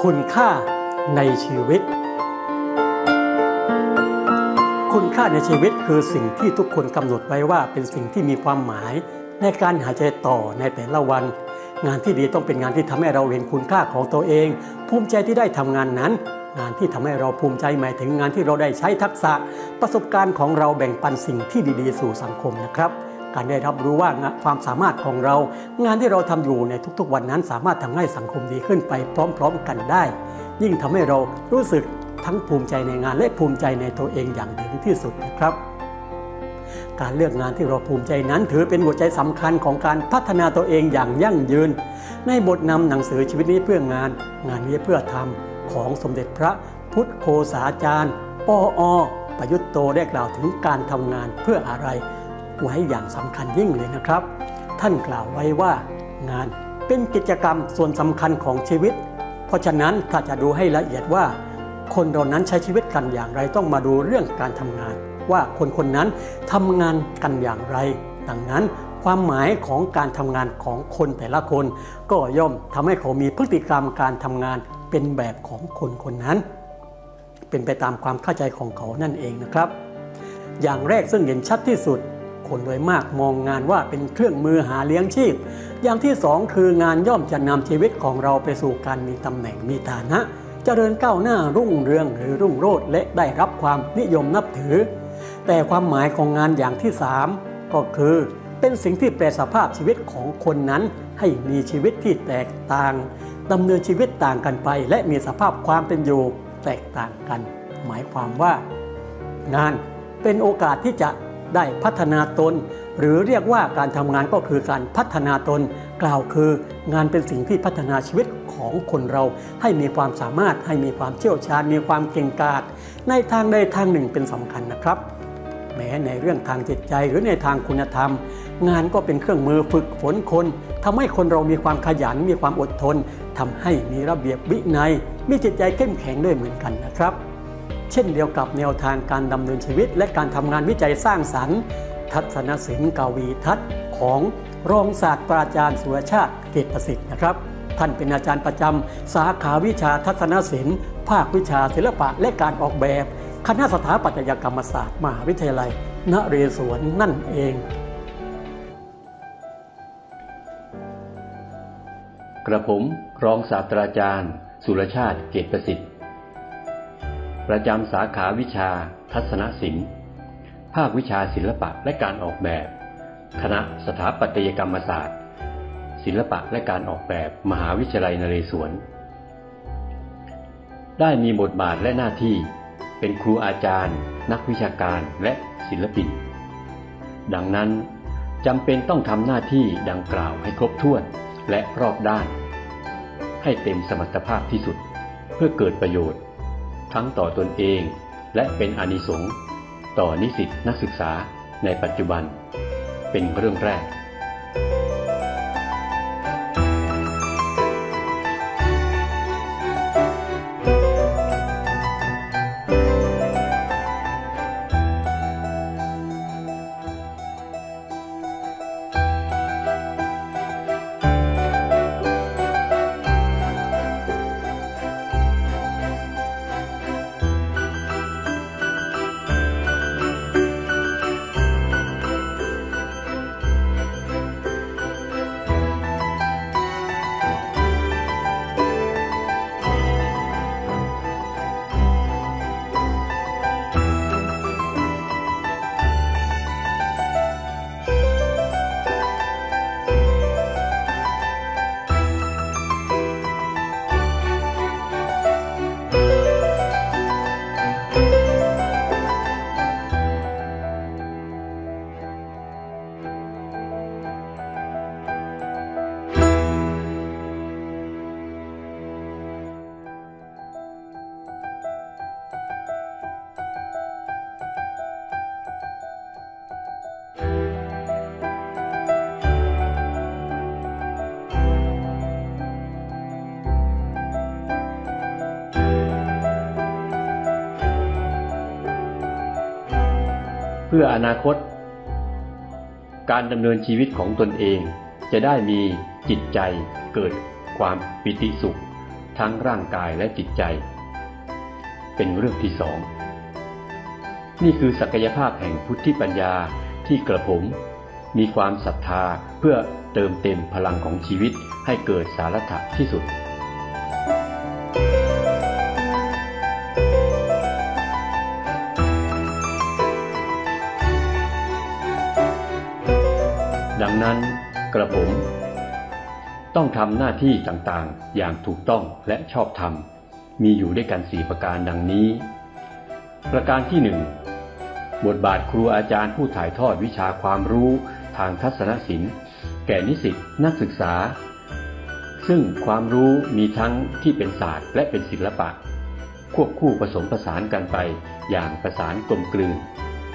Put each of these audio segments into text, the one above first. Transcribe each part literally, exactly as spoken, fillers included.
คุณค่าในชีวิตคุณค่าในชีวิตคือสิ่งที่ทุกคนกำหนดไว้ว่าเป็นสิ่งที่มีความหมายในการหายใจต่อในแต่ละวันงานที่ดีต้องเป็นงานที่ทำให้เราเห็นคุณค่าของตัวเองภูมิใจที่ได้ทำงานนั้นงานที่ทำให้เราภูมิใจหมายถึงงานที่เราได้ใช้ทักษะประสบการณ์ของเราแบ่งปันสิ่งที่ดีๆสู่สังคมนะครับการได้รับรู้ว่าความสามารถของเรางานที่เราทำอยู่ในทุกๆวันนั้นสามารถทำให้สังคมดีขึ้นไปพร้อมๆกันได้ยิ่งทำให้เรารู้สึกทั้งภูมิใจในงานและภูมิใจในตัวเองอย่างถึงที่สุดนะครับการเลือกงานที่เราภูมิใจนั้นถือเป็นหัวใจสำคัญของการพัฒนาตัวเองอย่างยั่งยืนในบทนำหนังสือชีวิตนี้เพื่องานงานนี้เพื่อทำของสมเด็จพระพุทธโฆษาจารย์ปอ.ประยุตโตได้กล่าวถึงการทำงานเพื่ออะไรไว้อย่างสำคัญยิ่งเลยนะครับท่านกล่าวไว้ว่างานเป็นกิจกรรมส่วนสำคัญของชีวิตเพราะฉะนั้นถ้าจะดูให้ละเอียดว่าคนเรานั้นใช้ชีวิตกันอย่างไรต้องมาดูเรื่องการทำงานว่าคนคนนั้นทำงานกันอย่างไรดังนั้นความหมายของการทำงานของคนแต่ละคนก็ย่อมทำให้เขามีพฤติกรรมการทำงานเป็นแบบของคนคนนั้นเป็นไปตามความเข้าใจของเขานั่นเองนะครับอย่างแรกซึ่งเห็นชัดที่สุดคนโดยมากมองงานว่าเป็นเครื่องมือหาเลี้ยงชีพอย่างที่สองคืองานย่อมจะนำชีวิตของเราไปสู่การมีตำแหน่งมีฐานะเจริญก้าวหน้ารุ่งเรืองหรือรุ่งโรจน์และได้รับความนิยมนับถือแต่ความหมายของงานอย่างที่สามก็คือเป็นสิ่งที่แปลสภาพชีวิตของคนนั้นให้มีชีวิตที่แตกต่างดำเนินชีวิตต่างกันไปและมีสภาพความเป็นอยู่แตกต่างกันหมายความว่างานเป็นโอกาสที่จะได้พัฒนาตนหรือเรียกว่าการทำงานก็คือการพัฒนาตนกล่าวคืองานเป็นสิ่งที่พัฒนาชีวิตของคนเราให้มีความสามารถให้มีความเชี่ยวชาญมีความเก่งกาจในทางใดทางหนึ่งเป็นสำคัญนะครับแม้ในเรื่องทางจิตใจหรือในทางคุณธรรมงานก็เป็นเครื่องมือฝึกฝนคนทำให้คนเรามีความขยันมีความอดทนทำให้มีระเบียบวินัยมีจิตใจเข้มแข็งด้วยเหมือนกันนะครับเช่นเดียวกับแนวทางการดำเนินชีวิตและการทำงานวิจัยสร้างสรรค์ทัศนศิลป์กวีทัศน์ของรองศาสตราจารย์สุรชาติเกตประสิทธิ์นะครับท่านเป็นอาจารย์ประจำสาขาวิชาทัศนศิลป์ภาควิชาศิลปะและการออกแบบคณะสถาปัตยกรรมศาสตร์มหาวิทยาลัยนเรศวรนั่นเองกระผมรองศาสตราจารย์สุรชาติเกตประสิทธิ์ประจำสาขาวิชาทัศนศิลป์ภาควิชาศิลปะและการออกแบบคณะสถาปัตยกรรมศาสตร์ศิลปะและการออกแบบมหาวิทยาลัยนเรศวรได้มีบทบาทและหน้าที่เป็นครูอาจารย์นักวิชาการและศิลปินดังนั้นจำเป็นต้องทำหน้าที่ดังกล่าวให้ครบถ้วนและรอบด้านให้เต็มสมรรถภาพที่สุดเพื่อเกิดประโยชน์ทั้งต่อตนเองและเป็นอานิสงส์ต่อนิสิตนักศึกษาในปัจจุบันเป็นเรื่องแรกเพื่ออนาคตการดำเนินชีวิตของตนเองจะได้มีจิตใจเกิดความปิติสุขทั้งร่างกายและจิตใจเป็นเรื่องที่สองนี่คือศักยภาพแห่งพุทธิปัญญาที่กระผมมีความศรัทธาเพื่อเติมเต็มพลังของชีวิตให้เกิดสารัตถะที่สุดดังนั้นกระผมต้องทำหน้าที่ต่างๆอย่างถูกต้องและชอบธรรมมีอยู่ด้วยกันสี่ประการดังนี้ประการที่หนึ่งบทบาทครูอาจารย์ผู้ถ่ายทอดวิชาความรู้ทางทัศนศิลป์แก่นิสิตนักศึกษาซึ่งความรู้มีทั้งที่เป็นศาสตร์และเป็นศิลปะควบคู่ผสมผสานกันไปอย่างประสานกลมกลืน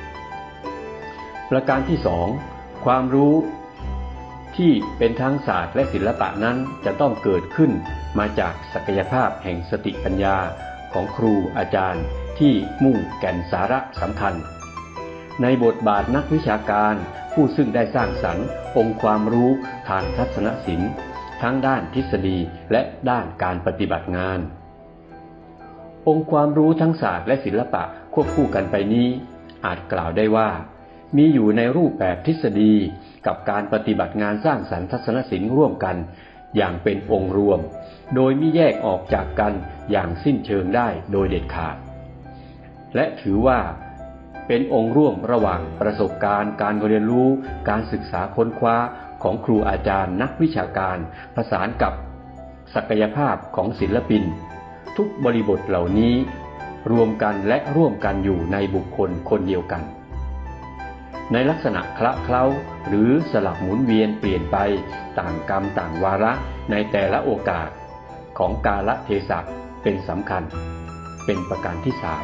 ประการที่สองความรู้ที่เป็นทั้งศาสตร์และศิลปะนั้นจะต้องเกิดขึ้นมาจากศักยภาพแห่งสติปัญญาของครูอาจารย์ที่มุ่งแก่นสาระสำคัญในบทบาทนักวิชาการผู้ซึ่งได้สร้างสรรค์องค์ความรู้ทางทัศนศิลป์ทั้งด้านทฤษฎีและด้านการปฏิบัติงานองค์ความรู้ทั้งศาสตร์และศิลปะควบคู่กันไปนี้อาจกล่าวได้ว่ามีอยู่ในรูปแบบทฤษฎีกับการปฏิบัติงานสร้างสรรค์ทัศนศิลป์ร่วมกันอย่างเป็นองค์รวมโดยมิแยกออกจากกันอย่างสิ้นเชิงได้โดยเด็ดขาดและถือว่าเป็นองค์ร่วมระหว่างประสบการณ์การเรียนรู้การศึกษาค้นคว้าของครูอาจารย์นักวิชาการผสานกับศักยภาพของศิลปินทุกบริบทเหล่านี้รวมกันและร่วมกันอยู่ในบุคคลคนเดียวกันในลักษณะคละเคล้าหรือสลับหมุนเวียนเปลี่ยนไปต่างกรรมต่างวาระในแต่ละโอกาสของกาลเทศะเป็นสำคัญเป็นประการที่สาม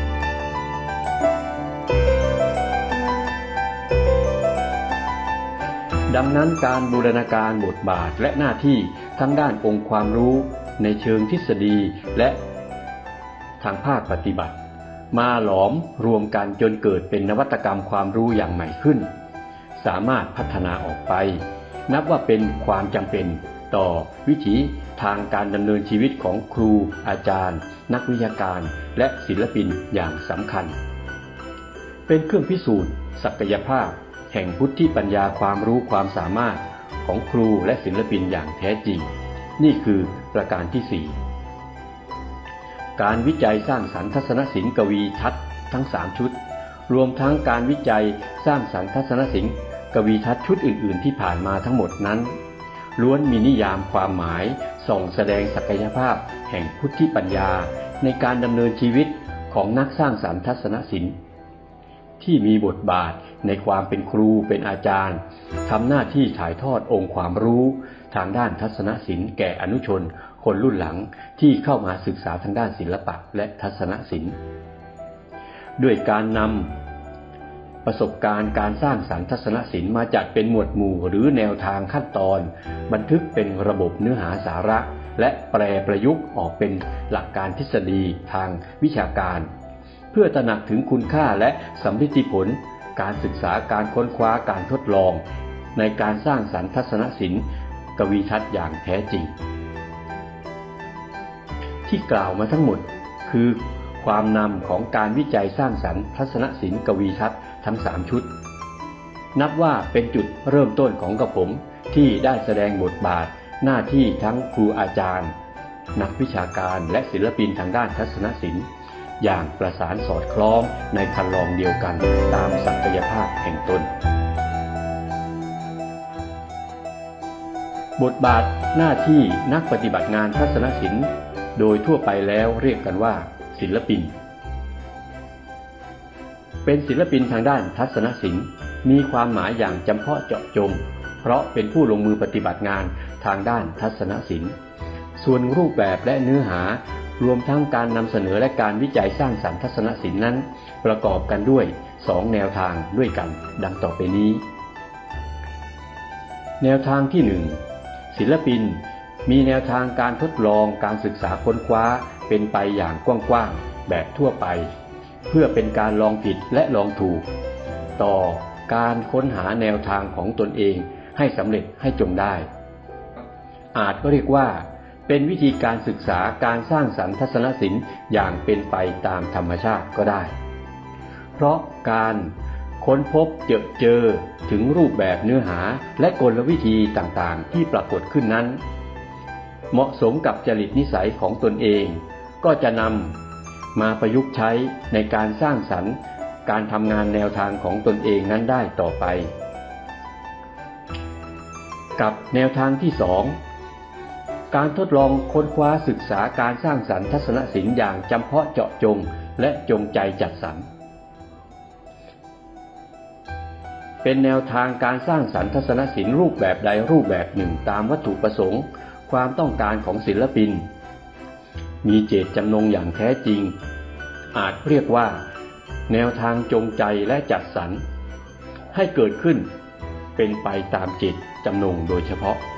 ดังนั้นการบูรณาการบทบาทและหน้าที่ทั้งด้านองค์ความรู้ในเชิงทฤษฎีและทางภาคปฏิบัติมาหลอมรวมกันจนเกิดเป็นนวัตกรรมความรู้อย่างใหม่ขึ้นสามารถพัฒนาออกไปนับว่าเป็นความจำเป็นต่อวิถีทางการดำเนินชีวิตของครูอาจารย์นักวิชาการและศิลปินอย่างสำคัญเป็นเครื่องพิสูจน์ศักยภาพแห่งพุทธิปัญญาความรู้ความสามารถของครูและศิลปินอย่างแท้จริงนี่คือประการที่สี่การวิจัยสร้างสรรค์ทัศนศิลป์กวีทัศน์ทั้งสามชุดรวมทั้งการวิจัยสร้างสรรค์ทัศนศิลป์กวีทัศน์ชุดอื่นๆที่ผ่านมาทั้งหมดนั้นล้วนมีนิยามความหมายส่องแสดงศักยภาพแห่งพุทธิปัญญาในการดำเนินชีวิตของนักสร้างสรรค์ทัศนศิลป์ที่มีบทบาทในความเป็นครูเป็นอาจารย์ทำหน้าที่ถ่ายทอดองค์ความรู้ทางด้านทัศนศิลป์แก่อนุชนคนรุ่นหลังที่เข้ามาศึกษาทางด้านศิลปะและทัศนศิลป์ด้วยการนำประสบการณ์การสร้างสรรค์ทัศนศิลป์มาจัดเป็นหมวดหมู่หรือแนวทางขั้นตอนบันทึกเป็นระบบเนื้อหาสาระและแปลประยุกต์ออกเป็นหลักการทฤษฎีทางวิชาการเพื่อตระหนักถึงคุณค่าและสำลิดผลการศึกษาการค้นคว้าการทดลองในการสร้างสรรค์ทัศนศิลป์กวีทัศน์อย่างแท้จริงที่กล่าวมาทั้งหมดคือความนำของการวิจัยสร้างสรรค์ทัศนศิลป์กวีทัศน์ทั้งสามชุดนับว่าเป็นจุดเริ่มต้นของกระผมที่ได้แสดงบทบาทหน้าที่ทั้งครูอาจารย์นักวิชาการและศิลปินทางด้านทัศนศิลป์อย่างประสานสอดคล้องในคันลองเดียวกันตามศักยภาพแห่งตนบทบาทหน้าที่นักปฏิบัติงานทัศนศิลป์โดยทั่วไปแล้วเรียกกันว่าศิลปินเป็นศิลปินทางด้านทัศนศิลป์มีความหมายอย่างจำเพาะเจาะจงเพราะเป็นผู้ลงมือปฏิบัติงานทางด้านทัศนศิลป์ส่วนรูปแบบและเนื้อหารวมทั้งการนำเสนอและการวิจัยสร้างสรรค์ทัศนศิลป์นั้นประกอบกันด้วยสองแนวทางด้วยกันดังต่อไปนี้แนวทางที่หนึ่งศิลปินมีแนวทางการทดลองการศึกษาค้นคว้าเป็นไปอย่างกว้างๆแบบทั่วไปเพื่อเป็นการลองผิดและลองถูกต่อการค้นหาแนวทางของตนเองให้สำเร็จให้จงได้อาจก็เรียกว่าเป็นวิธีการศึกษาการสร้างสรรค์ทัศนศิลป์อย่างเป็นไปตามธรรมชาติก็ได้เพราะการค้นพบเจอเจอถึงรูปแบบเนื้อหาและกลวิธีต่างๆที่ปรากฏขึ้นนั้นเหมาะสมกับจริตนิสัยของตนเองก็จะนำมาประยุกต์ใช้ในการสร้างสรรค์การทำงานแนวทางของตนเองนั้นได้ต่อไปกับแนวทางที่สองการทดลองค้นคว้าศึกษาการสร้างสรรค์ทัศนศิลป์อย่างจำเพาะเจาะจงและจงใจจัดสรรเป็นแนวทางการสร้างสรรค์ทัศนศิลป์รูปแบบใดรูปแบบหนึ่งตามวัตถุประสงค์ความต้องการของศิลปินมีเจตจำนงอย่างแท้จริงอาจเรียกว่าแนวทางจงใจและจัดสรรให้เกิดขึ้นเป็นไปตามเจตจำนงโดยเฉพาะ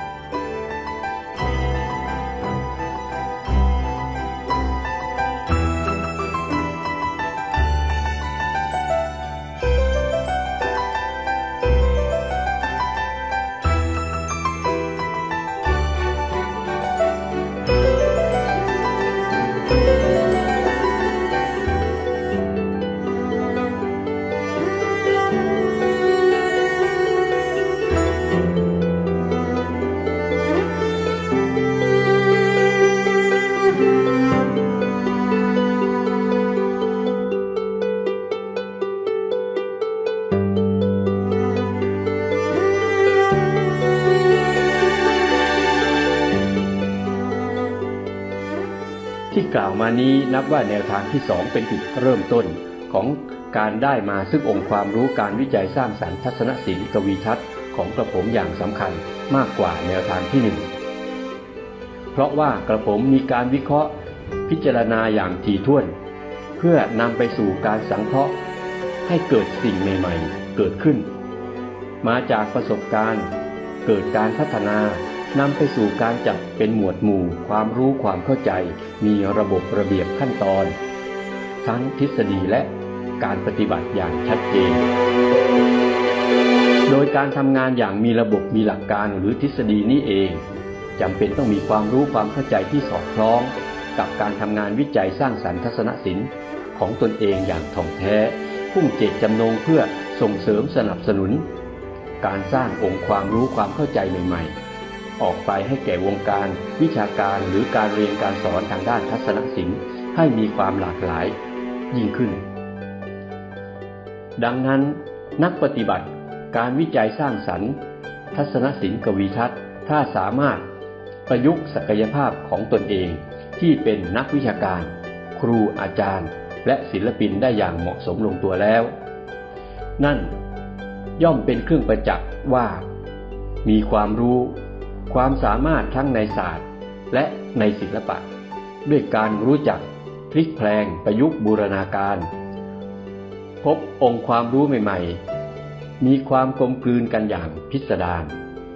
ที่กล่าวมานี้นับว่าแนวทางที่สองเป็นจุดเริ่มต้นของการได้มาซึ่งองค์ความรู้การวิจัยสร้างสรรค์ทัศนศิลป์กวีทัศน์ของกระผมอย่างสำคัญมากกว่าแนวทางที่หนึ่งเพราะว่ากระผมมีการวิเคราะห์พิจารณาอย่างถี่ถ้วนเพื่อนำไปสู่การสังเคราะห์ให้เกิดสิ่งใหม่ๆเกิดขึ้นมาจากประสบการณ์เกิดการพัฒนานำไปสู่การจัดเป็นหมวดหมู่ความรู้ความเข้าใจมีระบบระเบียบขั้นตอนทั้งทฤษฎีและการปฏิบัติอย่างชัดเจนโดยการทำงานอย่างมีระบบมีหลักการหรือทฤษฎีนี้เองจำเป็นต้องมีความรู้ความเข้าใจที่สอดคล้องกับการทำงานวิจัยสร้างสรรค์ทัศนศิลป์ของตนเองอย่างถ่องแท้พุ่งเจตจำนงเพื่อส่งเสริมสนับสนุนการสร้างองค์ความรู้ความเข้าใจใหม่ๆออกไปให้แก่วงการวิชาการหรือการเรียนการสอนทางด้านทัศนศิลป์ให้มีความหลากหลายยิ่งขึ้นดังนั้นนักปฏิบัติการวิจัยสร้างสรรค์ทัศนศิลป์กวีทัศน์ถ้าสามารถประยุกต์ศักยภาพของตนเองที่เป็นนักวิชาการครูอาจารย์และศิลปินได้อย่างเหมาะสมลงตัวแล้วนั่นย่อมเป็นเครื่องประจักษ์ว่ามีความรู้ความสามารถทั้งในศาสตร์และในศิลปะด้วยการรู้จักพลิกแพลงประยุกต์บูรณาการพบองค์ความรู้ใหม่ๆมีความกลมกลืนกันอย่างพิสดาร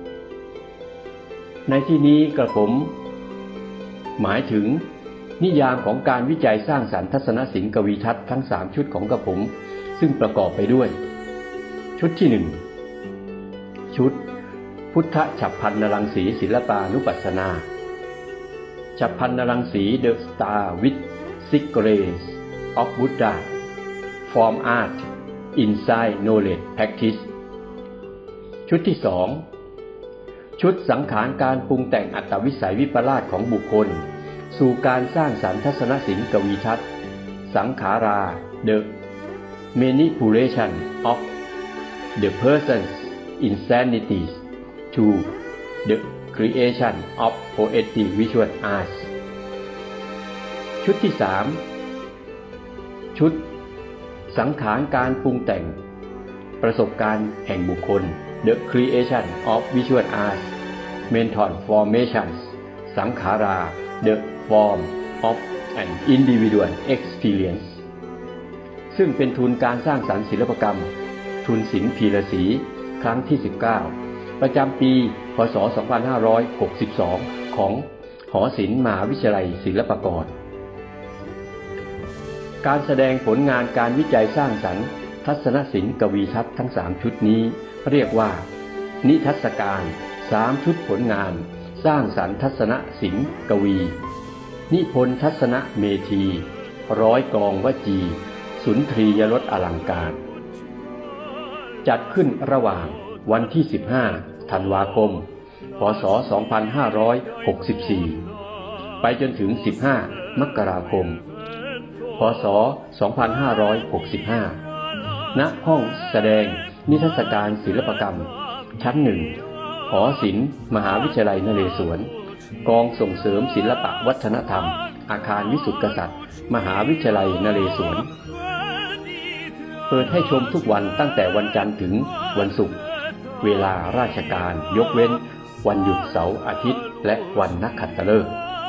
ในที่นี้กระผมหมายถึงนิยามของการวิจัยสร้างสรรค์ทัศนศิลป์กวีทัศน์ทั้งสามชุดของกระผมซึ่งประกอบไปด้วยชุดที่หนึ่งชุดพุทธฉัพพรรณรังสีศิลปานุปัสสนาฉัพพรรณรังสี The Star with Six Rays of Buddha Form Art Insight Knowledge Practice ชุดที่สองชุดสังขารการปรุงแต่งอัตวิสัยวิปลาสของบุคคลสู่การสร้างสรรค์ทัศนศิลป์กวีทัศน์สังขารา The Manipulation of the Person's Insanities to the Creation of Poetic Visual Arts ชุดที่สามชุดสังขารการปรุงแต่งประสบการณ์แห่งบุคคล The Creation of Visual Arts Mental Formations สังขารา The Form of an Individual Experience ซึ่งเป็นทุนการสร้างสรรค์ศิลปกรรมทุนศิลป์พีระศรีครั้งที่สิบเก้าประจำปีพ.ศ. สองพันห้าร้อยหกสิบสองของหอศิลป์มหาวิทยาลัยศิลปากรการแสดงผลงานการวิจัยสร้างสรรค์ทัศนศิลป์กวีทัศน์ทั้งสามชุดนี้เรียกว่านิทรรศการสามชุดผลงานสร้างสรรค์ทัศนศิลป์กวีนิพนธ์ทัศนเมธีร้อยกลองวจีสุนทรียรสอลังการจัดขึ้นระหว่างวันที่สิบห้าธันวาคมพ.ศ. สองพันห้าร้อยหกสิบสี่ไปจนถึงสิบห้ามกราคมพ.ศ. สองพันห้าร้อยหกสิบห้าณห้องแสดงนิทรรศการศิลปกรรมชั้นหนึ่งหอศิลป์มหาวิทยาลัยนเรศวรกองส่งเสริมศิลปวัฒนธรรมอาคารวิสุทธิกษัตริย์มหาวิทยาลัยนเรศวรเปิดให้ชมทุกวันตั้งแต่วันจันทร์ถึงวันศุกร์เวลาราชการยกเว้นวันหยุดเสาร์อาทิตย์และวันนักขัตฤกษ์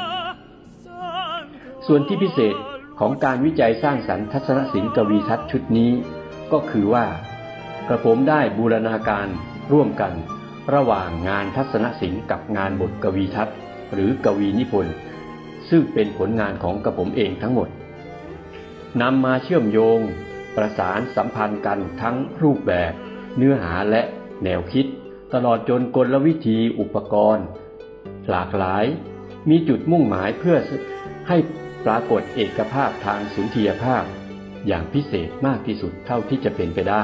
ส่วนที่พิเศษของการวิจัยสร้างสรรค์ทัศนศิลป์กวีทัศน์ชุดนี้ก็คือว่ากระผมได้บูรณาการร่วมกันระหว่างงานทัศนศิลป์กับงานบทกวีทัศน์หรือกวีนิพนธ์ซึ่งเป็นผลงานของกระผมเองทั้งหมดนำมาเชื่อมโยงประสานสัมพันธ์กันทั้งรูปแบบเนื้อหาและแนวคิดตลอดจนกลวิธีอุปกรณ์หลากหลายมีจุดมุ่งหมายเพื่อให้ปรากฏเอกภาพทางสุนทรียภาพอย่างพิเศษมากที่สุดเท่าที่จะเป็นไปได้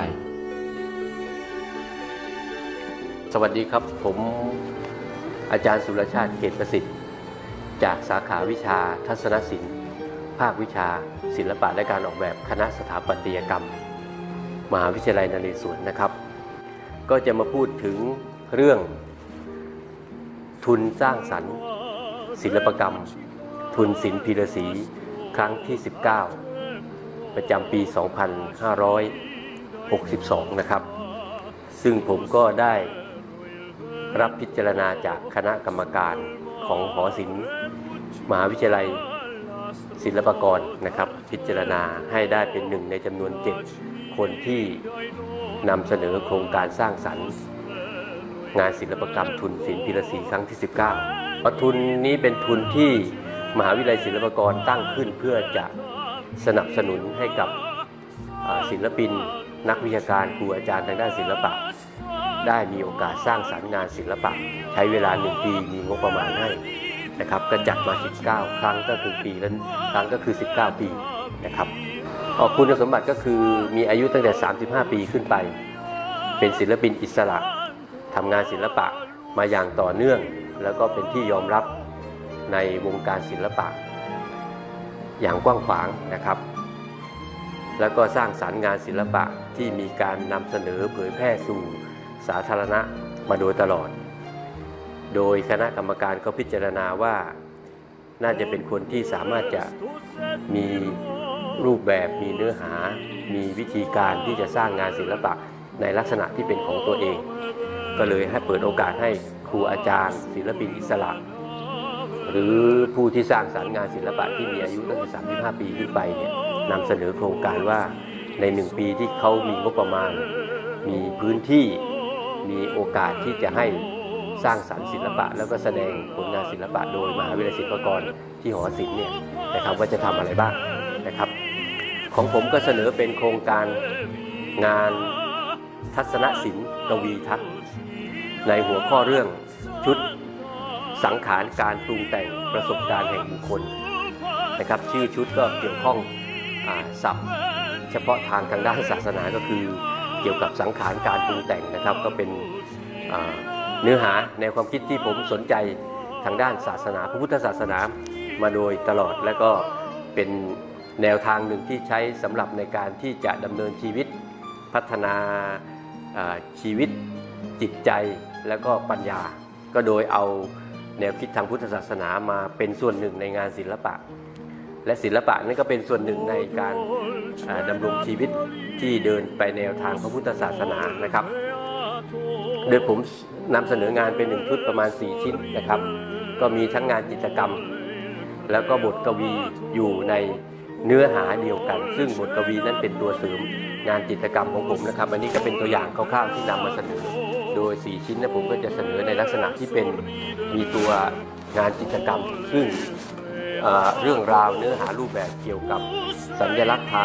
สวัสดีครับผมอาจารย์สุรชาติเกตประสิทธิ์จากสาขาวิชาทัศนศิลป์ภาควิชาศิลปะและการออกแบบคณะสถาปัตยกรรมมหาวิทยาลัยนเรศวรนะครับก็จะมาพูดถึงเรื่องทุนสร้างสรรค์ศิลปกรรมทุนศิลป์พีระศรีครั้งที่สิบเก้าประจำปีสองพันห้าร้อยหกสิบสองนะครับซึ่งผมก็ได้รับพิจารณาจากคณะกรรมการของหอศิลป์มหาวิทยาลัยศิลปากรนะครับพิจารณาให้ได้เป็นหนึ่งในจำนวนเจ็ดคนที่นำเสนอโครงการสร้างสรรค์งานศิลปกรรมทุนศิลป์พีระศรีครั้งที่สิบเก้าทุนนี้เป็นทุนที่มหาวิทยาลัยศิลปากรตั้งขึ้นเพื่อจะสนับสนุนให้กับศิลปินนักวิชาการครูอาจารย์ทางด้านศิลปะได้มีโอกาสสร้างสรรค์งานศิลปะใช้เวลาหนึ่งปีมีงบประมาณให้นะครับก็จัดมาสิบเก้าครั้งก็คือปีละครั้งก็คือสิบเก้าปีนะครับคุณสมบัติก็คือมีอายุตั้งแต่สามสิบห้าปีขึ้นไปเป็นศิลปินอิสระทำงานศิลปะมาอย่างต่อเนื่องแล้วก็เป็นที่ยอมรับในวงการศิลปะอย่างกว้างขวางนะครับแล้วก็สร้างสรรค์งานศิลปะที่มีการนำเสนอเผยแพร่สู่สาธารณะมาโดยตลอดโดยคณะกรรมการก็พิจารณาว่าน่าจะเป็นคนที่สามารถจะมีรูปแบบมีเนื้อหามีวิธีการที่จะสร้างงานศิลปะในลักษณะที่เป็นของตัวเองก็เลยให้เปิดโอกาสให้ครูอาจารย์ศิลปินอิสระหรือผู้ที่สร้างสรรค์งานศิลปะที่มีอายุตั้งแต่สามสิบห้าปีขึ้นไปเนี่ยนำเสนอโครงการว่าในหนึ่งปีที่เขามีงบประมาณมีพื้นที่มีโอกาสที่จะให้สร้างสรรค์ศิลปะแล้วก็แสดงผลงานศิลปะโดยมหาวิทยาลัยศิลปากรที่หอศิลป์เนี่ยนะครับว่าจะทำอะไรบ้างนะครับของผมก็เสนอเป็นโครงการงานทัศนศิลป์กวีทัศน์ในหัวข้อเรื่องชุดสังขารการปรุงแต่งประสบการณ์แห่งบุคคลนะครับชื่อชุดก็เกี่ยวข้องศัพท์เฉพาะทางทางด้านศาสนาก็คือเกี่ยวกับสังขารการปรุงแต่งนะครับก็เป็นเนื้อหาในความคิดที่ผมสนใจทางด้านศาสนาพระพุทธศาสนามาโดยตลอดและก็เป็นแนวทางหนึ่งที่ใช้สำหรับในการที่จะดำเนินชีวิตพัฒนาชีวิตจิตใจแล้วก็ปัญญาก็โดยเอาแนวคิดทางพุทธศาสนามาเป็นส่วนหนึ่งในงานศิลปะและศิลปะนั้นก็เป็นส่วนหนึ่งในการดำรงชีวิตที่เดินไปแนวทางพระพุทธศาสนานะครับโดยผมนำเสนองานเป็นหนึ่งชุดประมาณสี่ชิ้นนะครับก็มีทั้งงานจิตรกรรมแล้วก็บทกวีอยู่ในเนื้อหาเดียวกันซึ่งบทกวีนั้นเป็นตัวเสริมงานจิตรกรรมของผมนะครับอันนี้ก็เป็นตัวอย่างคร่าวๆที่นำมาเสนอโดยสี่ชิ้นนะผมก็จะเสนอในลักษณะที่เป็นมีตัวงานจิตรกรรมซึ่งเอ่อเรื่องราวเนื้อหารูปแบบเกี่ยวกับสัญลักษณ์ทาง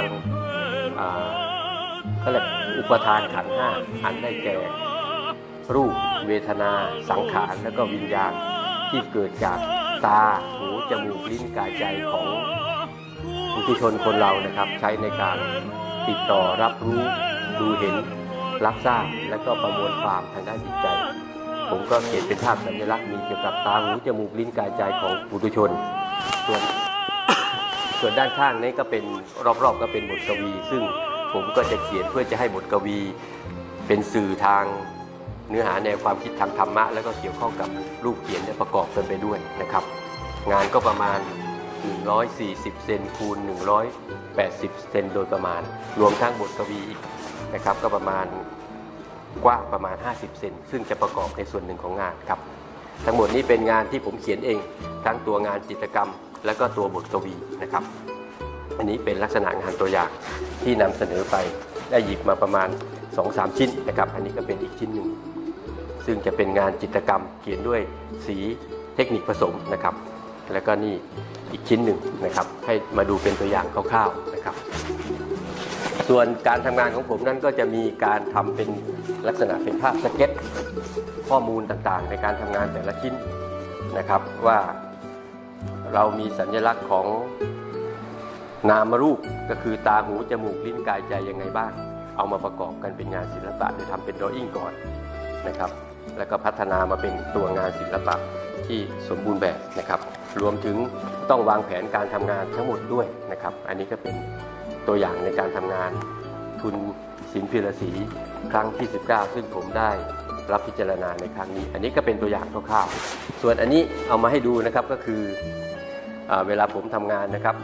เขาเรียกอุปทานขันธ์ห้าอันได้แก่รูปเวทนาสังขารและก็วิญญาณที่เกิดจากตาหูจมูกลิ้นกายใจของปุถุชนคนเรานะครับใช้ในการติดต่อรับรู้ดูเห็นรับทราบและก็ประมวลความทางด้านจิตใจผมก็เขียนเป็นภาพสัญลักษณ์มีเกี่ยวกับตาหูจมูกลิ้นกายใจของปุถุชนส่วน ส่วนด้านข้างนี้ก็เป็นรอบๆก็เป็นบทกวีซึ่งผมก็จะเขียนเพื่อจะให้บทกวีเป็นสื่อทางเนื้อหาแนวความคิดทางธรรมะแล้วก็เกี่ยวข้องกับรูปเขียนประกอบกันไปด้วยนะครับงานก็ประมาณหนึ่งร้อยสี่สิบเซนคูณหนึ่งร้อยแปดสิบเซนโดยประมาณรวมทั้งบทกวีอีกนะครับก็ประมาณกว้างประมาณห้าสิบเซนซึ่งจะประกอบในส่วนหนึ่งของงานครับทั้งหมดนี้เป็นงานที่ผมเขียนเองทั้งตัวงานจิตรกรรมและก็ตัวบทกวีนะครับอันนี้เป็นลักษณะงานตัวอย่างที่นำเสนอไปได้หยิบมาประมาณ สองถึงสาม ชิ้นนะครับอันนี้ก็เป็นอีกชิ้นหนึ่งซึ่งจะเป็นงานจิตรกรรมเขียนด้วยสีเทคนิคผสมนะครับแล้วก็นี่อีกชิ้นหนึ่งนะครับให้มาดูเป็นตัวอย่างคร่าวๆนะครับส่วนการทำงานของผมนั้นก็จะมีการทำเป็นลักษณะเป็นภาพสเก็ตข้อมูลต่างๆในการทำงานแต่ละชิ้นนะครับว่าเรามีสัญลักษณ์ของนามรูปก็คือตาหูจมูกลิ้นกายใจยังไงบ้างเอามาประกอบกันเป็นงานศิลปะโดยทำเป็นดรออิ่งก่อนนะครับแล้วก็พัฒนามาเป็นตัวงานศิลปะที่สมบูรณ์แบบนะครับรวมถึงต้องวางแผนการทำงานทั้งหมดด้วยนะครับอันนี้ก็เป็นตัวอย่างในการทำงานทุนศิลป์พีระศรีครั้งที่สิบเก้าซึ่งผมได้รับพิจารณาในครั้งนี้อันนี้ก็เป็นตัวอย่างคร่าวๆส่วนอันนี้เอามาให้ดูนะครับก็คือเวลาผมทำงานนะครับ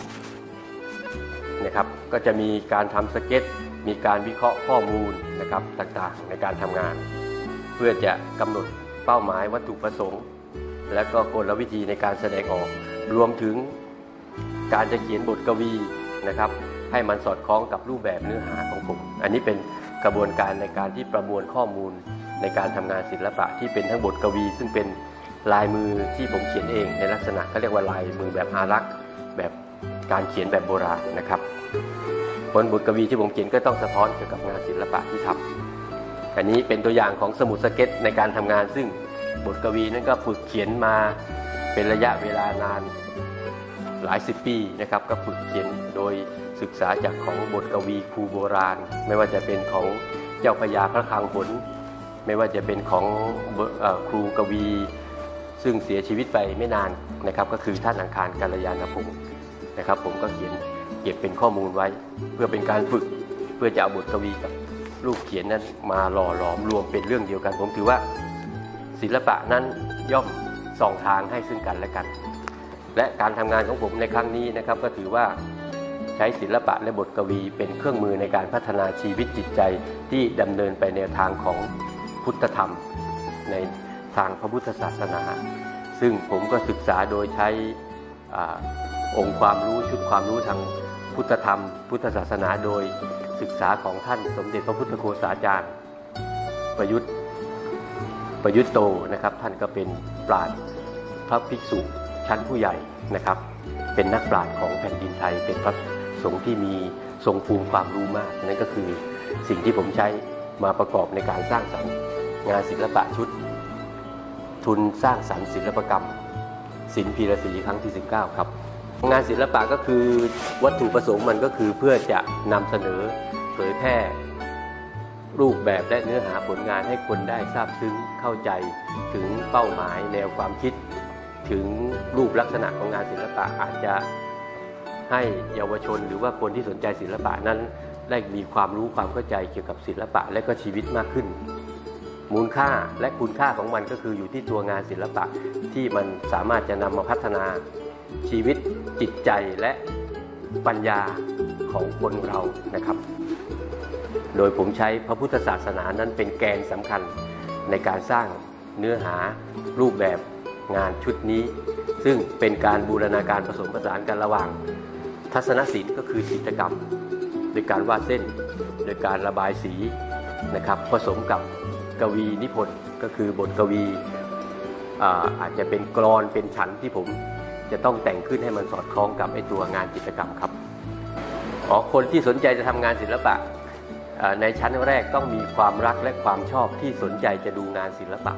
นะครับก็จะมีการทำสเก็ตมีการวิเคราะห์ข้อมูลนะครับต่างๆในการทำงานเพื่อจะกำหนดเป้าหมายวัตถุประสงค์และก็กลวิธีในการแสดงออกรวมถึงการจะเขียนบทกวีนะครับให้มันสอดคล้องกับรูปแบบเนื้อหาของผมอันนี้เป็นกระบวนการในการที่ประมวลข้อมูลในการทำงานศิลปะที่เป็นทั้งบทกวีซึ่งเป็นลายมือที่ผมเขียนเองในลักษณะเขาเรียกว่าลายมือแบบอารักษ์แบบการเขียนแบบโบราณนะครับบนบทกวีที่ผมเขียนก็ต้องสะท้อนเกี่ยวกับงานศิลปะที่ทำอันนี้เป็นตัวอย่างของสมุดสเก็ตในการทำงานซึ่งบทกวีนั้นก็ฝึกเขียนมาเป็นระยะเวลานานหลายสิบปีนะครับก็ฝึกเขียนโดยศึกษาจากของบทกวีครูโบราณไม่ว่าจะเป็นของเจ้าพระยาพระคลังผลไม่ว่าจะเป็นของครูกวีซึ่งเสียชีวิตไปไม่นานนะครับก็คือท่านอังคารกัลยาณพงศ์นะครับผมก็เขียนเก็บเป็นข้อมูลไว้เพื่อเป็นการฝึกเพื่อจะเอาบทกวีกับรูปเขียนนั้นมาหล่อหลอมรวมเป็นเรื่องเดียวกันผมถือว่าศิลปะนั้นย่อมส่องทางให้ซึ่งกันและกันและการทำงานของผมในครั้งนี้นะครับก็ถือว่าใช้ศิลปะและบทกวีเป็นเครื่องมือในการพัฒนาชีวิตจิตใจที่ดำเนินไปแนวทางของพุทธธรรมในทางพระพุทธศาสนาซึ่งผมก็ศึกษาโดยใช้องค์ความรู้ชุดความรู้ทางพุทธธรรมพุทธศาสนาโดยศึกษาของท่านสมเด็จพระพุทธโฆษาจารย์ประยุทธ์ประยุทธ์โตนะครับท่านก็เป็นปราชญ์พระภิกษุชั้นผู้ใหญ่นะครับเป็นนักปราชญ์ของแผ่นดินไทยเป็นพระสงฆ์ที่มีทรงภูมิความรู้มากนั่นก็คือสิ่งที่ผมใช้มาประกอบในการสร้างสรรค์งานศิลปะชุดทุนสร้างสรรค์ศิลปกรรมศิลป์พีระศรีครั้งที่สิบเก้าครับงานศิลปะก็คือวัตถุประสงค์มันก็คือเพื่อจะนำเสนอเผยแพร่รูปแบบและเนื้อหาผลงานให้คนได้ทราบซึ้งเข้าใจถึงเป้าหมายแนวความคิดถึงรูปลักษณะของงานศิลปะอาจจะให้เยาวชนหรือว่าคนที่สนใจศิลปะนั้นได้มีความรู้ความเข้าใจเกี่ยวกับศิลปะและก็ชีวิตมากขึ้นมูลค่าและคุณค่าของมันก็คืออยู่ที่ตัวงานศิลปะที่มันสามารถจะนำมาพัฒนาชีวิตจิตใจและปัญญาของคนเรานะครับโดยผมใช้พระพุทธศาสนานั้นเป็นแกนสำคัญในการสร้างเนื้อหารูปแบบงานชุดนี้ซึ่งเป็นการบูรณาการผสมผสานกันระหว่างทัศนศิลป์ก็คือจิตรกรรมโดยการวาดเส้นโดยการระบายสีนะครับผสมกับกวีนิพนธ์ก็คือบทกวี อา, อาจจะเป็นกลอนเป็นฉันที่ผมจะต้องแต่งขึ้นให้มันสอดคล้องกับไอ้ตัวงานจิตรกรรมครับอ๋อคนที่สนใจจะทำงานศิลปะในชั้นแรกต้องมีความรักและความชอบที่สนใจจะดูงานศิลปะ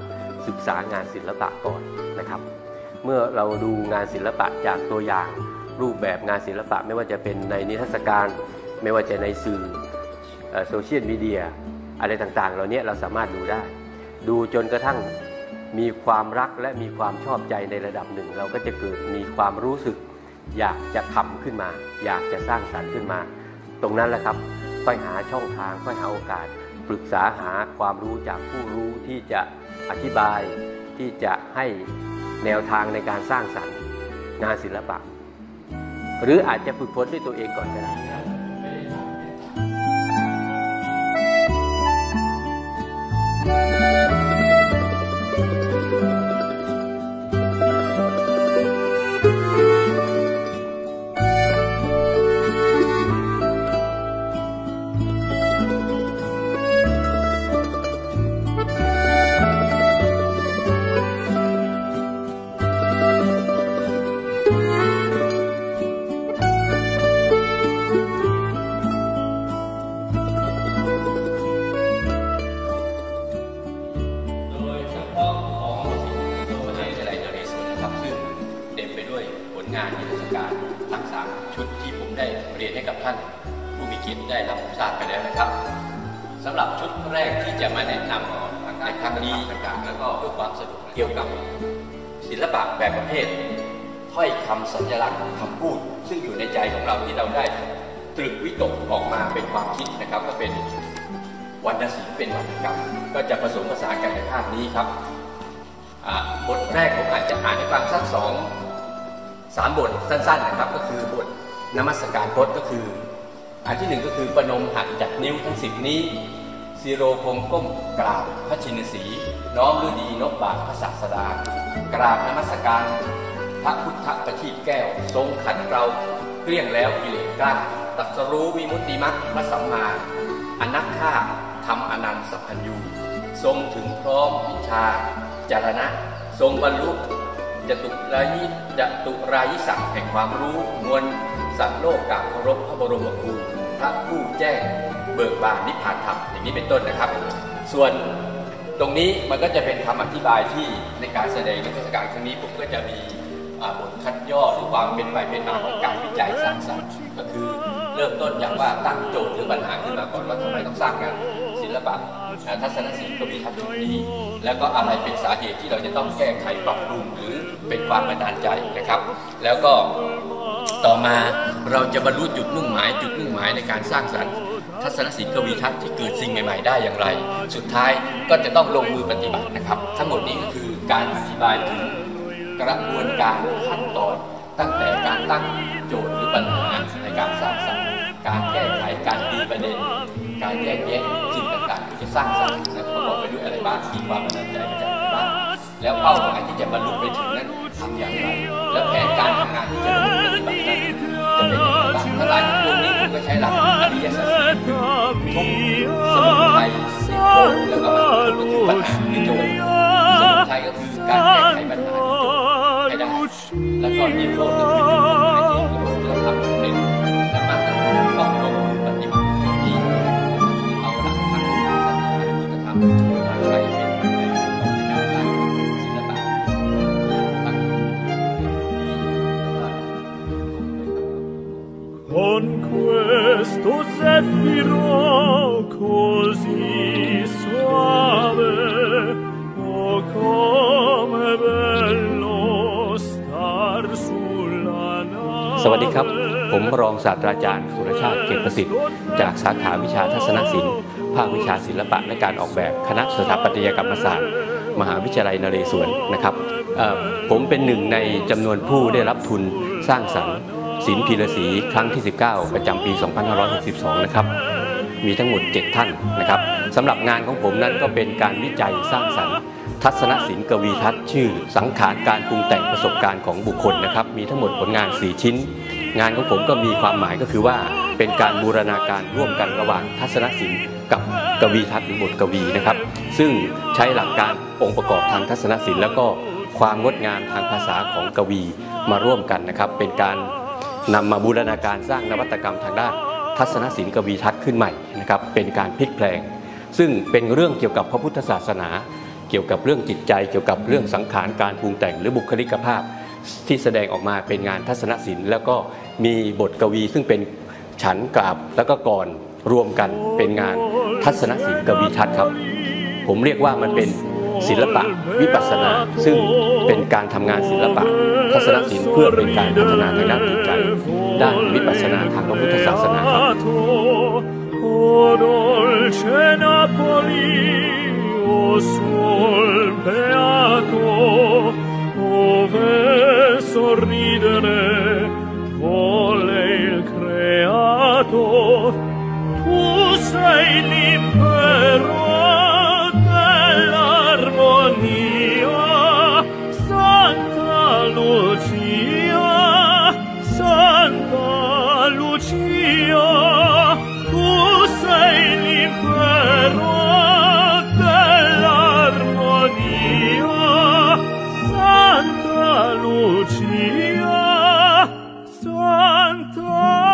ศึกษางานศิลปะก่อนนะครับเมื่อเราดูงานศิลปะจากตัวอย่างรูปแบบงานศิลปะไม่ว่าจะเป็นในนิทรรศการไม่ว่าจะในสื่อโซเชียลมีเดียอะไรต่างๆเหล่านี้เราสามารถดูได้ดูจนกระทั่งมีความรักและมีความชอบใจในระดับหนึ่งเราก็จะเกิดมีความรู้สึกอยากจะทำขึ้นมาอยากจะสร้างสรรค์ขึ้นมาตรงนั้นแหละครับค่อยหาช่องทางค่อยหาโอกาสปรึกษาหาความรู้จากผู้รู้ที่จะอธิบายที่จะให้แนวทางในการสร้างสรรค์งานศิลปะหรืออาจจะฝึกฝนด้วยตัวเองก่อนก็ได้งานนิทรรศการทั้งสามชุดที่ผมได้เรียนให้กับท่านผู้มีเกียรติได้รับทราบไปแล้วนะครับสำหรับชุดแรกที่จะมาแนะนำในครั้งนี้ต่างๆแล้วก็เพื่อความสะดวกเกี่ยวกับศิลปะแบบประเภทถ้อยคำสัญลักษณ์คำพูดซึ่งอยู่ในใจของเราที่เราได้ตรึกวิตกออกมาเป็นความคิดนะครับก็เป็นวรรณศิลป์เป็นวรรณกรรมก็จะผสมผสานกันในภาพนี้ครับบทแรกผมอาจจะอ่านให้ฟังสักสองสามบทสั้นๆนะครับก็คือบทนมัสการพจน์ก็คืออันที่หนึ่งก็คือประนมหัตถ์จับนิ้วทั้งสิบนี้ซีโรคงก้มกราบพระชินสีน้อมฤดีนบบาทพระศาสดากราบนมัสการพระพุทธประทีปแก้วทรงขัดเราเกลี้ยงแล้วกิเลสกล้าตรัสรู้วิมุตติมรรคพระสัมมาอนัตถาธรรมอนันต์สัพพัญญูทรงถึงพร้อมวิชาจารณะทรงบรรลุจตุรายิจตุรายิสักแห่งความรู้มวลสัตว์โลกกราบเคารพพระบรมครูพระผู้แจ้งเบิกบานนิพพานธรรมอย่างนี้เป็นต้นนะครับส่วนตรงนี้มันก็จะเป็นคำอธิบายที่ในการแสดงนิทรรศการครั้งนี้ผมก็จะมีบทคัดย่อหรือความเป็นไปเป็นมาของการวิจัยสร้างสรรค์ก็คือเริ่มต้นจากว่าตั้งโจทย์หรือปัญหาขึ้นมาก่อนว่าทำไมต้องสร้างงานศิลปะทัศนศิลป์กวีทัศน์ชุดนี้แล้วก็อะไรเป็นสาเหตุที่เราจะต้องแก้ไขปรับปรุงหรือเป็นความบันดาลใจนะครับแล้วก็ต่อมาเราจะบรรลุจุดมุ่งหมายจุดมุ่งหมายในการสร้างสรรค์ทัศนศิลป์กวีทัศน์ที่เกิดสิ่งใหม่ๆได้อย่างไรสุดท้ายก็จะต้องลงมือปฏิบัตินะครับทั้งหมดนี้ก็คือการอธิบายถึงกระบวนการขั้นตอนตั้งแต่การตั้งโจทย์หรือปัญหาในการสร้างสรรค์การแก้ไขการตีประเด็นการแยกแยะสิ่งต่างๆที่จะสร้างสรรค์และประกอบไปด้วยอะไรบ้างมีความบันดาลใจมาจากอะไรบ้างแล้วเป้าหมายที่จะบรรลุไปถึงนั้นทำอย่างไรและแผนการทำงานที่จะลงมือปฏิบัตินั้นจะเป็นอย่างไรบ้างทั้งหลายทั้งปวงนี้ผมก็ใช้หลักอริยสัจสี่คือทุกสมุทัยนิโรธแล้วก็มรรคก็คือปัญหาคือโจทย์สมุทัยก็คือการแก้ไขปัญหาให้ได้แล้วก็นิโรธก็คือจุดมุ่งหมายที่เราทำเป็นและมรรคก็คือต้องลงมือปฏิบัตินี้เอาหลักธรรมศาสนาและพุทธธรรมมาใช้เป็นปัจจัยในการสร้างศิลปะทั้งนี้ Con questo zeffiro così suave, oh come bello star sulla nave. สวัสดีครับผมรองศาสตราจารย์สุรชาติเกษประสิทธิ์จากสาขาวิชาทัศนศิลป์ภาควิชาศิลปะและการออกแบบคณะสถาปัตยกรรมศาสตร์มหาวิทยาลัยนเรศวรนะครับผมเป็นหนึ่งในจำนวนผู้ได้รับทุนสร้างสรรค์ศิลป์พีระศรีครั้งที่สิบเก้าประจำปีสองพันห้าร้อยหกสิบสองนะครับมีทั้งหมดเจ็ดท่านนะครับสำหรับงานของผมนั้นก็เป็นการวิจัยสร้างสรรค์ทัศนศิลป์กวีทัศน์ชื่อสังขารการปรุงแต่งประสบการณ์ของบุคคลนะครับมีทั้งหมดผลงานสี่ชิ้นงานของผมก็มีความหมายก็คือว่าเป็นการบูรณาการร่วมกันระหว่างทัศนศิลป์กับกวีทัศน์หรือบทกวีนะครับซึ่งใช้หลักการองค์ประกอบทางทัศนศิลป์แล้วก็ความงดงามทางภาษาของกวีมาร่วมกันนะครับเป็นการนำมาบูรณาการสร้างนวัตกรรมทางด้านทัศนศิลป์กวีทัศน์ขึ้นใหม่นะครับเป็นการพลิกแปลงซึ่งเป็นเรื่องเกี่ยวกับพระพุทธศาสนาเกี่ยวกับเรื่องจิตใจเกี่ยวกับเรื่องสังขารการปรุงแต่งหรือบุคลิกภาพที่แสดงออกมาเป็นงานทัศนศิลป์แล้วก็มีบทกวีซึ่งเป็นฉันกราบแล้วก็ก่อนรวมกันเป็นงานทัศนศิลป์กวีทัศน์ครับผมเรียกว่ามันเป็นศิลปะวิปัสสนาซึ่งเป็นการทำงานศิลปะทัศนศิลป์เพื่อเป็นการพัฒนาทางด้านจิตใจด้านวิปัสสนาทางพระพุทธศาสนาครับ Tu sei l'impero dell'armonia, Santa Lucia, Santa Lucia. Tu sei l'impero dell'armonia, Santa Lucia, Santa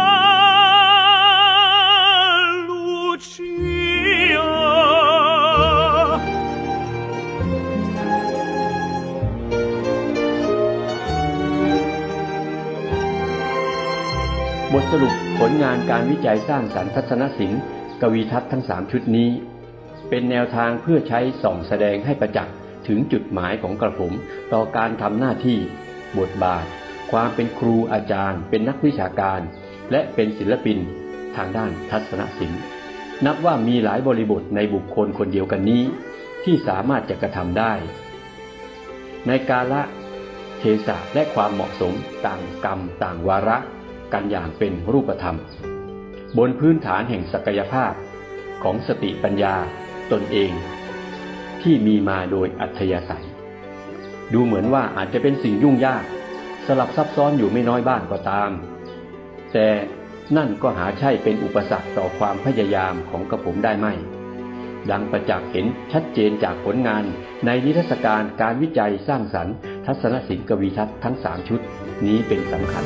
บทสรุปผลงานการวิจัยสร้างสรรค์ทัศนศิลป์กวีทัศน์ทั้งสามชุดนี้เป็นแนวทางเพื่อใช้ส่องแสดงให้ประจักษ์ถึงจุดหมายของกระผมต่อการทำหน้าที่บทบาทความเป็นครูอาจารย์เป็นนักวิชาการและเป็นศิลปินทางด้านทัศนศิลป์นับว่ามีหลายบริบทในบุคคลคนเดียวกันนี้ที่สามารถจะกระทำได้ในกาลเทศะและความเหมาะสมต่างกรรมต่างวาระกันอย่างเป็นรูปธรรมบนพื้นฐานแห่งศักยภาพของสติปัญญาตนเองที่มีมาโดยอัธยาศัยดูเหมือนว่าอาจจะเป็นสิ่งยุ่งยากสลับซับซ้อนอยู่ไม่น้อยบ้างก็ตามแต่นั่นก็หาใช่เป็นอุปสรรคต่อความพยายามของกระผมได้ไม่ดังประจักษ์เห็นชัดเจนจากผลงานในนิทรรศการการวิจัยสร้างสรรค์ทัศนศิลป์กวีทัศน์ทั้งสามชุดนี้เป็นสำคัญ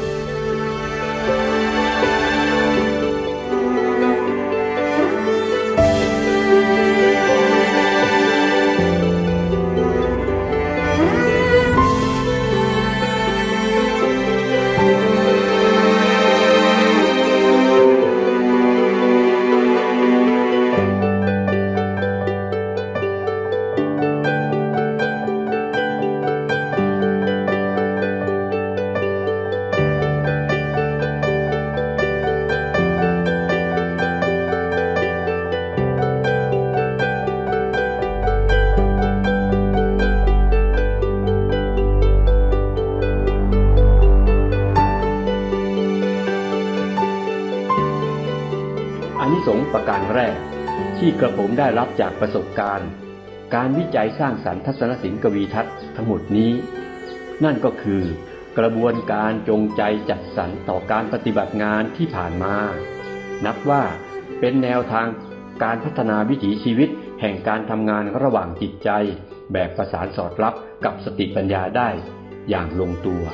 อานิสงส์ประการแรกที่กระผมได้รับจากประสบการณ์การวิจัยสร้างสรรค์ทัศนศิลป์กวีทัศน์ทั้งหมดนี้นั่นก็คือกระบวนการจงใจจัดสรรต่อการปฏิบัติงานที่ผ่านมานับว่าเป็นแนวทางการพัฒนาวิถีชีวิตแห่งการทำงานระหว่างจิตใจแบบประสานสอดรับกับสติปัญญาได้อย่างลงตัว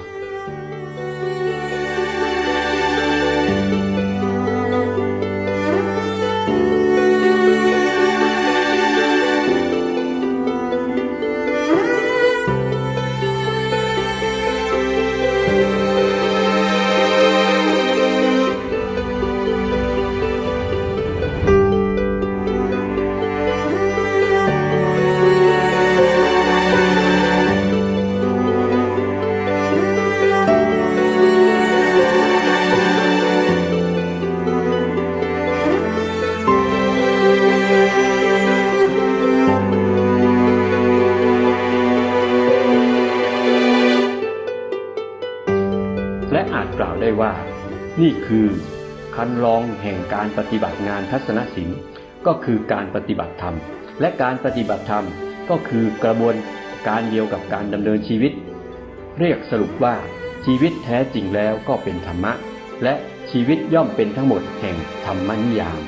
และอาจกล่าวได้ว่านี่คือคันลองแห่งการปฏิบัติงานทัศนศิลป์ก็คือการปฏิบัติธรรมและการปฏิบัติธรรมก็คือกระบวนการเดียวกับการดำเนินชีวิตเรียกสรุปว่าชีวิตแท้จริงแล้วก็เป็นธรรมะและชีวิตย่อมเป็นทั้งหมดแห่งธรรมนิยาม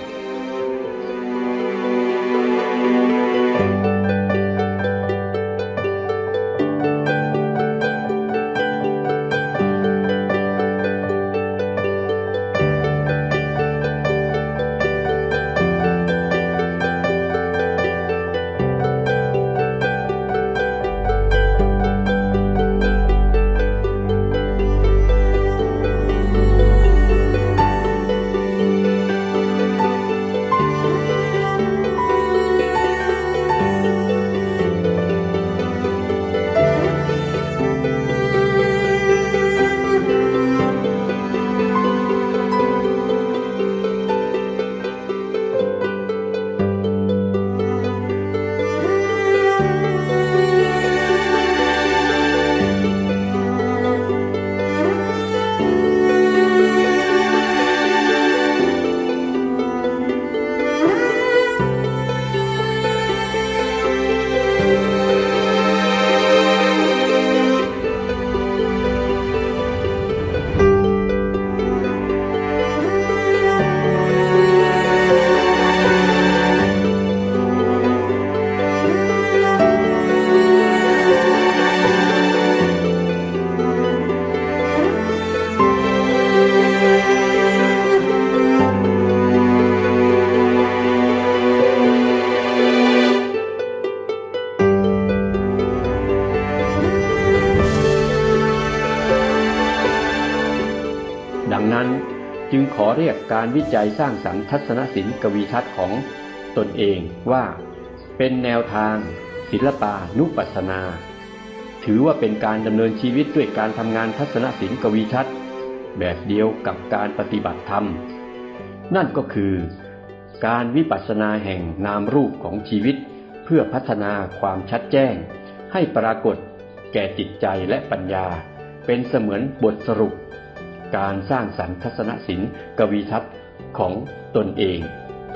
จึงขอเรียกการวิจัยสร้างสรรค์ทัศนศิลป์กวีทัศน์ของตนเองว่าเป็นแนวทางศิลปานุปัสสนาถือว่าเป็นการดำเนินชีวิตด้วยการทำงานทัศนศิลป์กวีทัศน์แบบเดียวกับการปฏิบัติธรรมนั่นก็คือการวิปัสสนาแห่งนามรูปของชีวิตเพื่อพัฒนาความชัดแจ้งให้ปรากฏแก่จิตใจและปัญญาเป็นเสมือนบทสรุปการสร้างสรรค์ทัศนศิลป์กวีทัศน์ของตนเอง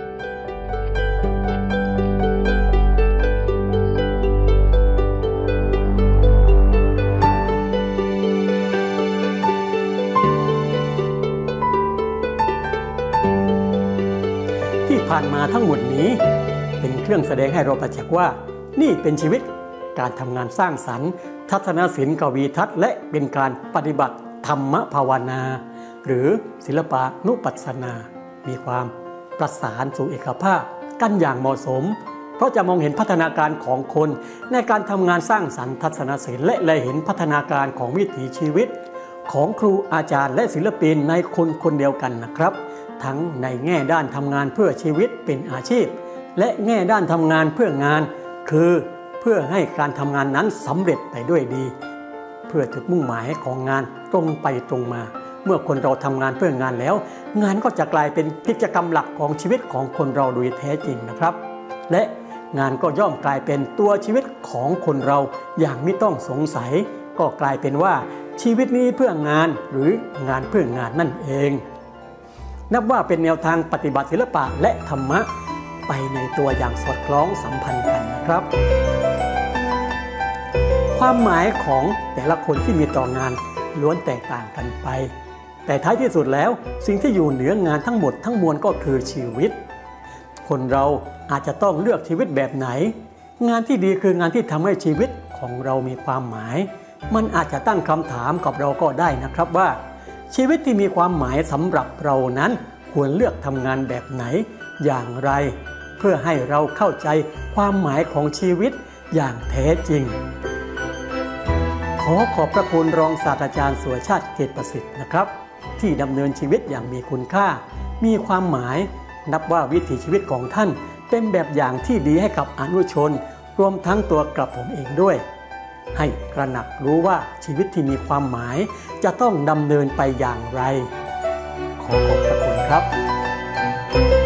ที่ผ่านมาทั้งหมดนี้เป็นเครื่องแสดงให้เราประจักษ์ว่านี่เป็นชีวิตการทำงานสร้างสรรค์ทัศนศิลป์กวีทัศน์และเป็นการปฏิบัติธรรมภาวนาหรือศิลปานุปัสสนามีความประสานสู่เอกภาพกันอย่างเหมาะสมเพราะจะมองเห็นพัฒนาการของคนในการทำงานสร้างสรรค์ทัศนศิลป์และแลเห็นพัฒนาการของวิถีชีวิตของครูอาจารย์และศิลปินในคนคนเดียวกันนะครับทั้งในแง่ด้านทำงานเพื่อชีวิตเป็นอาชีพและแง่ด้านทำงานเพื่องานคือเพื่อให้การทำงานนั้นสำเร็จไปด้วยดีเพื่อจุดมุ่งหมายของงานตรงไปตรงมาเมื่อคนเราทำงานเพื่องานแล้วงานก็จะกลายเป็นกิจกรรมหลักของชีวิตของคนเราโดยแท้จริงนะครับและงานก็ย่อมกลายเป็นตัวชีวิตของคนเราอย่างไม่ต้องสงสัยก็กลายเป็นว่าชีวิตนี้เพื่องานหรืองานเพื่องานนั่นเองนับว่าเป็นแนวทางปฏิบัติศิลปะและธรรมะไปในตัวอย่างสอดคล้องสัมพันธ์กันนะครับความหมายของแต่ละคนที่มีต่องานล้วนแตกต่างกันไปแต่ท้ายที่สุดแล้วสิ่งที่อยู่เหนืองานทั้งหมดทั้งมวลก็คือชีวิตคนเราอาจจะต้องเลือกชีวิตแบบไหนงานที่ดีคืองานที่ทำให้ชีวิตของเรามีความหมายมันอาจจะตั้งคำถามกับเราก็ได้นะครับว่าชีวิตที่มีความหมายสำหรับเรานั้นควรเลือกทำงานแบบไหนอย่างไรเพื่อให้เราเข้าใจความหมายของชีวิตอย่างแท้จริงขอขอบพระคุณรองศาสตราจารย์สุรชาติเกตประสิทธิ์นะครับที่ดำเนินชีวิตอย่างมีคุณค่ามีความหมายนับว่าวิถีชีวิตของท่านเป็นแบบอย่างที่ดีให้กับอนุชนรวมทั้งตัวกระผมเองด้วยให้ตระหนักรู้ว่าชีวิตที่มีความหมายจะต้องดำเนินไปอย่างไรขอขอบพระคุณครับ